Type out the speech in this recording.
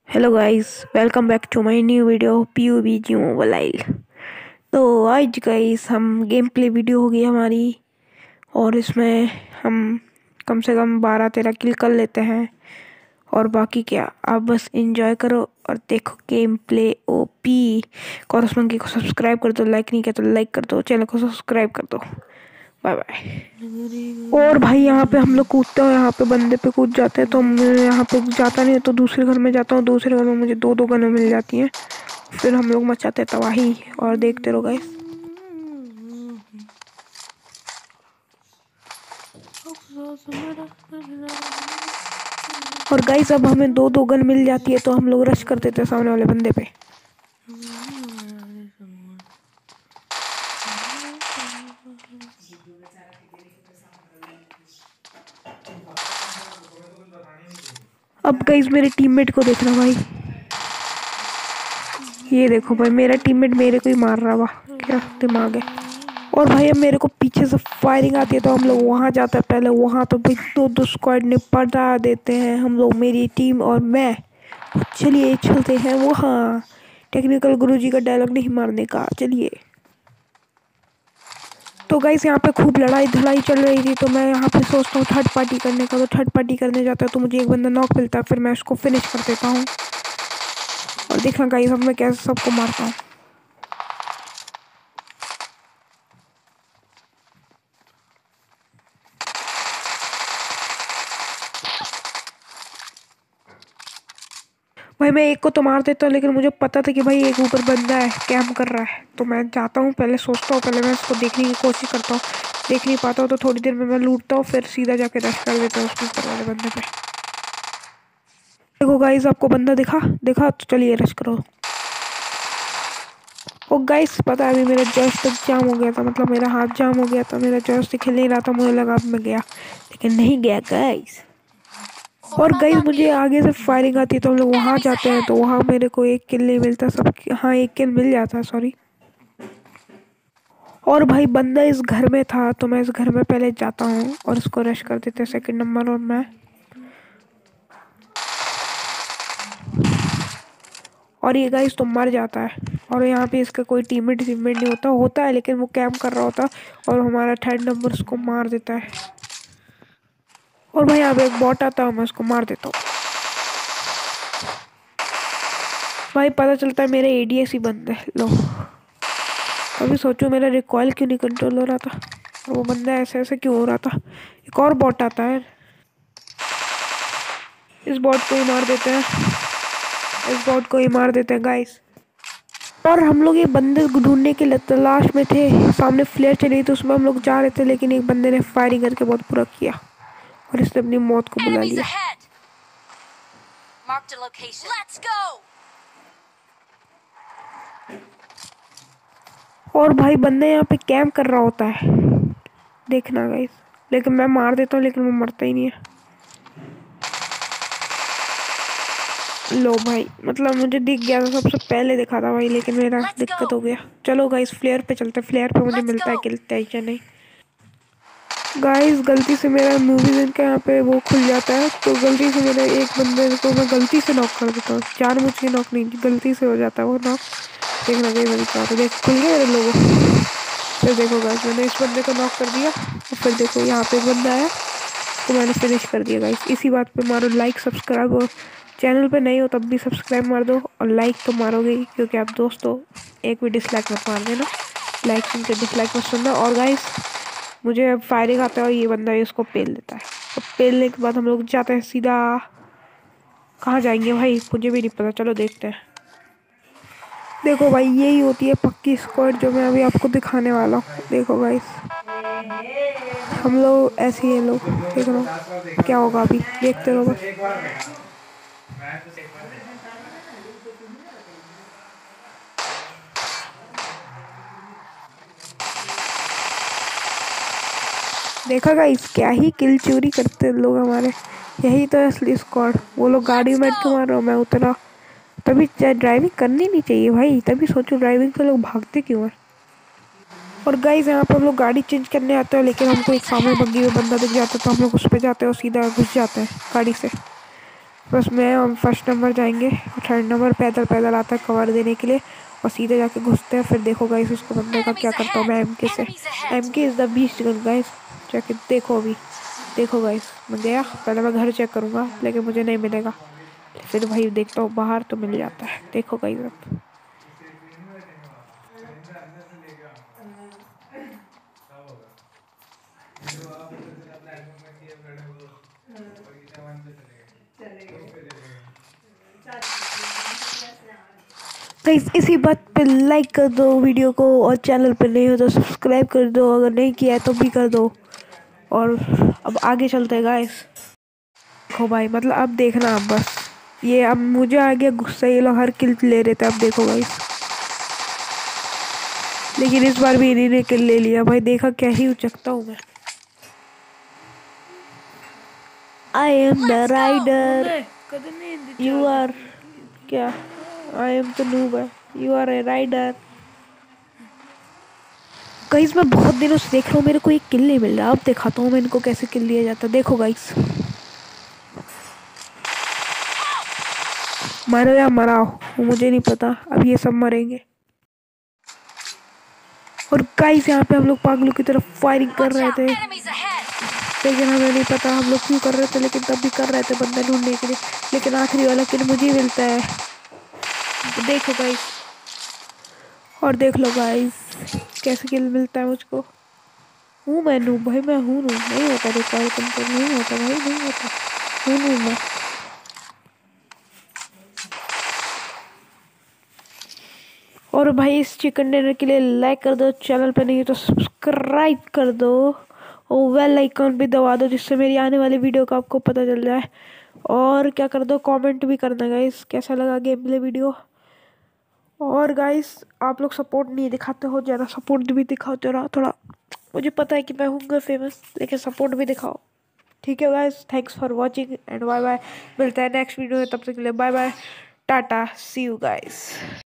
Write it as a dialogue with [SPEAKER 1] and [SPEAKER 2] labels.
[SPEAKER 1] Hello guys, welcome back to my new video PUBG mobile. तो आज guys हम game play video होगी हमारी, और इसमें हम कम से कम 12-13 किल कर लेते हैं। और बाकी क्या, आप बस एंजॉय करो और देखो game play OP. Chorus monkey को सब्सक्राइब कर दो, लाइक नहीं किया तो लाइक कर दो, चैनल को सब्सक्राइब कर दो। Bye bye. और भाई यहाँ पे हम लोग कूदते हैं, यहाँ पे बंदे पे कूद जाते हैं, तो मैं यहाँ पे जाता नहीं है तो दूसरे घर में जाता हूँ। दूसरे घर में मुझे दो दो गनें मिल जाती हैं, फिर हम लोग मचाते हैं तबाही। और देखते रहो गाइस। और गाइस अब हमें दो दो गन मिल जाती है तो हम लोग रश कर देते हैं सामने वाले बंदे पे। अब गाइस मेरे टीममेट को देखना भाई, ये देखो भाई, मेरा टीममेट मेरे को ही मार रहा, वाह क्या दिमाग है। और भाई अब मेरे को पीछे से फायरिंग आती है तो हम लोग वहाँ जाते हैं पहले। वहाँ तो भाई दो दो स्क्वाड निपटा देते हैं हम लोग, मेरी टीम और मैं। चलिए चलते हैं वहाँ। टेक्निकल गुरुजी का डायलॉग नहीं मारने का, चलिए। तो गाइस यहाँ पे खूब लड़ाई धड़ाई चल रही थी, तो मैं यहाँ पे सोचता हूँ थर्ड पार्टी करने का। तो थर्ड पार्टी करने जाता है तो मुझे एक बंदा नॉक मिलता है, फिर मैं उसको फिनिश कर देता हूँ। और देखना गाइस अब मैं कैसे सबको मारता हूँ। भाई मैं एक को तो मार देता हूँ, लेकिन मुझे पता था कि भाई एक ऊपर बंदा है, कैम्प कर रहा है। तो मैं जाता हूँ, पहले सोचता हूँ, पहले मैं उसको देखने की कोशिश करता हूँ। देख नहीं पाता हूँ तो थोड़ी देर में मैं लूटता हूँ, फिर सीधा जाके रश कर देता हूँ उसके ऊपर वाले बंदे पे। देखो गाइस, आपको बंदा दिखा दिखा तो चलिए रश करो। ओ गाइस, पता है अभी मेरा जॉयस्टिक जाम हो गया था, मतलब मेरा हाथ जाम हो गया था, मेरा जॉयस्टिक हिल नहीं रहा था। मुझे लगा अब मैं गया, लेकिन नहीं गया गाइस। और गाइस मुझे आगे से फायरिंग आती है तो हम लोग वहाँ जाते हैं, तो वहाँ मेरे को एक किल नहीं मिलता, सब हाँ एक किल मिल जाता है, सॉरी। और भाई बंदा इस घर में था तो मैं इस घर में पहले जाता हूँ और इसको रश कर देते हैं सेकंड नंबर। और मैं और ये गाइस तो मर जाता है, और यहाँ पे इसका कोई टीममेट नहीं होता है, लेकिन वो कैम्प कर रहा होता और हमारा थर्ड नंबर उसको मार देता है। और भाई यहाँ पे एक बॉट आता है, मैं उसको मार देता हूँ। भाई पता चलता है मेरे ADS ही बंद है। लो, अभी सोचो मेरा रिकॉइल क्यों नहीं कंट्रोल हो रहा था, वो बंदा ऐसे ऐसे क्यों हो रहा था। एक और बॉट आता है, इस बॉट को ही मार देते हैं, इस बॉट को ही मार देते हैं गाइस। और हम लोग ये बंदे ढूंढने के लिए तलाश में थे, सामने फ्लेयर चली थी, उसमें हम लोग जा रहे थे, लेकिन एक बंदे ने फायरिंग करके बहुत बुरा किया और इसने अपनी मौत को बुला लिया। और भाई बंदे यहाँ पे कैंप कर रहा होता है, देखना गाइस, लेकिन मैं मार देता हूँ, लेकिन वो मरता ही नहीं है। लो भाई, मतलब मुझे दिख गया था, सबसे पहले दिखा था भाई, लेकिन मेरा दिक्कत हो गया। चलो गाइस फ्लेयर पे चलते, फ्लेयर पे मुझे मिलता है किल, टेंशन नहीं। गाइस गलती से मेरा मूवी का यहाँ पे वो खुल जाता है, तो गलती से मेरे एक बंदे को मैं गलती से नॉक कर देता हूँ। जानबूझ के नॉक नहीं, गलती से हो जाता है वो नॉक। देखना गई मेरी बात, देख खुल गया मेरे लोगों। फिर देखो गाइस मैंने इस बंदे को नॉक कर दिया, और फिर देखो यहाँ पे एक बंदा आया तो मैंने फिनिश कर दिया गाइस। इसी बात पे मारो लाइक, सब्सक्राइब, और चैनल पे नहीं हो तब भी सब्सक्राइब मार दो, और लाइक तो मारोगे ही क्योंकि आप दोस्तों, एक भी डिसलाइक मत मार देना, लाइक सुन के डिसलाइक मत सुनना। और गाइस मुझे अब फायरिंग आता है और ये बंदा इसको पेल देता है, और पेलने के बाद हम लोग जाते हैं सीधा, कहाँ जाएंगे भाई मुझे भी नहीं पता, चलो देखते हैं। देखो भाई यही होती है पक्की स्क्वाड जो मैं अभी आपको दिखाने वाला हूँ। देखो गाइस हम लोग ऐसे ही लोग, देख लो क्या होगा अभी, देखते रहो बस। देखा गाइस क्या ही किल चोरी करते हैं लोग हमारे, यही तो असली स्क्वाड। वो लोग गाड़ी में बैठ के मार रहे हो, मैं उतरा, तभी ड्राइविंग करनी नहीं चाहिए भाई, तभी सोचो ड्राइविंग से लोग भागते क्यों हैं। और गाइस यहाँ पर हम लोग गाड़ी चेंज करने आते हैं, लेकिन हमको एक सामने बग्गी में बंदा दिख जाता है तो हम लोग उस पर जाते हैं और सीधा घुस जाते हैं गाड़ी से। बस मैं हम फर्स्ट नंबर जाएंगे और थर्ड नंबर पैदल पैदल आता है कवर देने के लिए और सीधे जाके घुसते हैं। फिर देखो गाइस उसको बंदे का क्या करता हूँ मैं एमके से। MK is the beast gun guys. जाके देखो अभी, देखो गाइस मैं गया। पहले मैं घर चेक करूँगा लेकिन मुझे नहीं मिलेगा। फिर भाई देखता हूँ बाहर तो मिल जाता है। देखो गाइस अब गाइस इसी बात पे लाइक कर दो वीडियो को और चैनल पे नहीं हो तो सब्सक्राइब कर दो, अगर नहीं किया है तो भी कर दो। और अब आगे चलते हैं गाइस। देखो भाई मतलब अब देखना अब बस ये अब मुझे आ गया गुस्सा, ये लोग हर किल ले रहे थे। अब देखो गाइस लेकिन इस बार भी इन्हीं ने किल ले लिया भाई। देखा क्या ही उचकता हूँ मैं। I am the rider you are क्या, I am the noob, you are a rider. Guys मैं बहुत दिनों से देख रहा हूँ मेरे को एक किल नहीं मिल रहा। अब दिखाता हूँ मैं इनको कैसे किल लिया जाता है। देखो गाइस मरो या मराओ वो मुझे नहीं पता, अब ये सब मरेंगे। और गाइस यहाँ पे हम लोग पागलों की तरफ फायरिंग कर रहे थे लेकिन हमें नहीं पता हम लोग क्यों कर रहे थे, लेकिन तब भी कर रहे थे बंदा ढूंढने के लिए। लेकिन आखिरी वाला किल मुझे ही मिलता है। देखो गाइस और देख लो गाइस कैसे किल मिलता है मुझको। हूँ मैं नूब भाई, मैं हूँ नूब। नहीं होता रिकॉर्ड कंट्रोल, नहीं होता भाई, नहीं होता। हूँ नूब मैं। और भाई इस चिकन डिनर के लिए लाइक कर दो, चैनल पे नहीं है तो सब्सक्राइब कर दो और बेल आइकन भी दबा दो जिससे मेरी आने वाली वीडियो का आपको पता चल जाए। और क्या कर दो, कमेंट भी करना गाइस कैसा लगा गेम प्ले वीडियो। और गाइस आप लोग सपोर्ट नहीं दिखाते हो, ज़रा सपोर्ट भी दिखाओ जरा थोड़ा। मुझे पता है कि मैं हूँगा फेमस लेकिन सपोर्ट भी दिखाओ। ठीक है guys, thanks for watching and bye bye. मिलता है नेक्स्ट वीडियो में, तब तक के लिए bye bye tata see you guys.